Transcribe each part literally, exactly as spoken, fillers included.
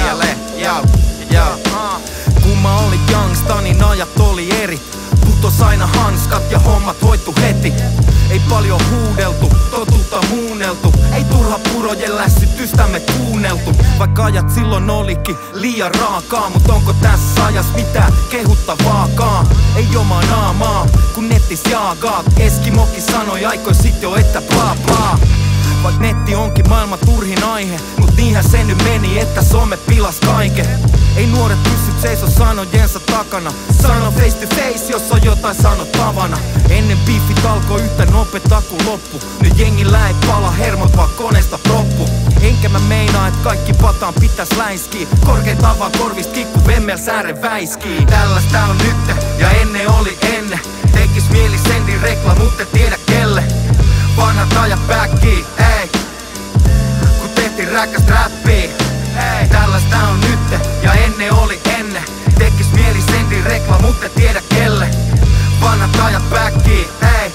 Iälle, joo, joo. Kun mä olin youngsta, niin ajat oli eri. Putos aina hanskat ja hommat hoittu heti. Ei paljon huudeltu, totuutta muunneltu. Ei turha purojen lässytystämme kuunneltu. Vaikka ajat silloin olikin liian raakaa. Mut onko tässä ajas mitään kehuttavaakaan? Ei omaa naamaa, kun nettis jaagaat. Eskimoki sanoi aikoi sit jo, että bla bla. Vaik netti onkin maailman turhin aihe, mut niinhän se nyt meni, että some pilas kaiken. Ei nuoret pysty seiso sanojensa takana. Sano face to face, jos on jotain sanottavana. Ennen beefit alkoi yhtä nopeta kuin loppu. Nyt jengillä ei pala hermot vaan koneesta proppu. Enkä mä meinaa, et kaikki pataan pitäis läiskii. Korkeintaan vaan korvist kikku vemmel sääre väiskii. Tällaista on nyt ja ennen oli ennen. Tekis mieli sendin rekla, mut et tiedä kelle. Vanhat ajat backiin, ei. Kun tehtiin räkästä räppiä, ei. Tällaista on nyt ja ennen oli ennen. Tekis mieli sendin rekla, mut et tiedä kelle. Vanhat ajat backiin, ei.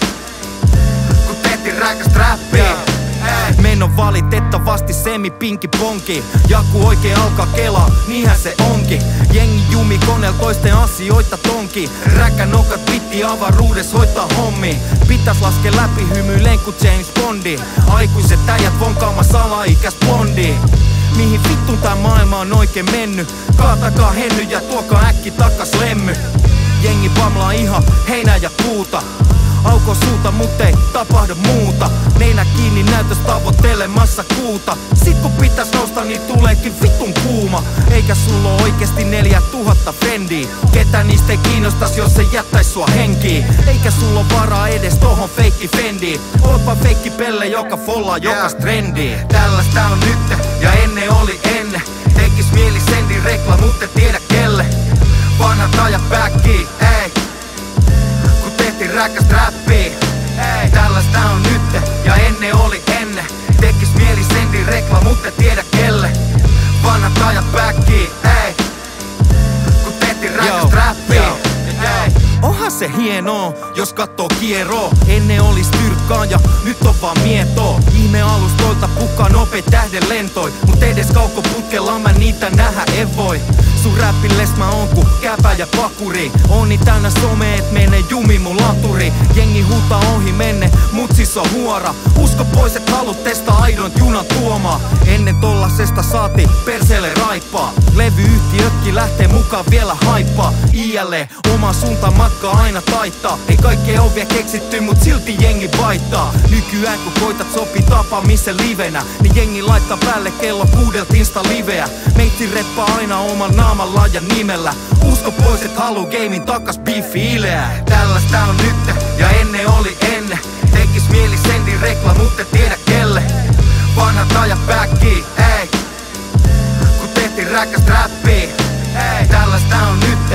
Kun tehtiin räkästä räppiä. Meno valitettavasti semi pinki ponki. Jaku oikein alkaa kelaa, niinhän se onkin. Jengi jumi koneel toisten asioita tonki. Räkänokat piti avaruudes hoitaa hommi. Pitäis laske läpi hymyilen ku James Bondi. Aikuiset äijät vonkaama salaikäs blondi. Mihin vittun tää maailma on oikein mennyt? Kaatakaa henny ja tuokaa äkki takas lemmy. Jengi pamlaa ihan heinää ja puuta. Auko suuta, mut ei tapahdu muuta. Neinä kiinni näytös tavoittelemassa kuuta. Sit kun pitäis nousta, niin tuleekin vittun kuuma. Eikä sulla oo oikeesti neljä tuhatta frendiä. Ketä niistä ei kiinnostais, jos se jättäis sua henkiin. Eikä sulla oo varaa edes tohon feikki fendiin. Oot vaan feikki pelle, joka follaa jokas trendiin. Tällaista on nyt ja ennen oli ennen. Tekis mieli sendin rekla, mut et tiedä kelle. Vanhat ajat backiin, ei. Tehtiin räkästä räppiä, ei. Tällaista on nyt ja ennen oli ennen. Tekis mieli sendin rekla, mut et tiedä kelle. Vanhat ajat backiin, ei. Kun tehtiin räkästä räppiä, ei. Onhan se hienoo, jos kattoo kieroo. Ennen olis tyrkkaa ja nyt on vaan mietoo. Ihme alustoilta pukkaa nopea tähden lentoi. Mut edes kaukoputkella mä niitä nähdä en voi. Sun räppilles mä oon ku käpä ja pakuri. On niin täynnä some, et menee jumi mun laturi. Jengi huutaa ohi menne, mut siis on huora. Usko pois, et halut testaa aidon junan tuomaa. Ennen tollasesta saati perseelle raippaa. Levyyhtiötkin lähtee mukaan vielä haippaa. Iälle oma suunta matka aina taittaa. Ei kaikkea oo vielä keksitty, mut silti jengi vaittaa. Nykyään kun koitat sopii tapaamisen livenä, niin jengi laittaa päälle kello kuudelta insta liveä. Meitsi reppaa aina oman naamalla ja nimellä. Usko pois, et haluu gamein takas beefi ileää. Tällaista on nyt ja ennen oli ennen. Tekis mieli sendin rekla, mut et tiedä kelle. Vanhat ajat backiin, ei. Kun tehtiin räkästä räppiä, ei. Tällaista on nyt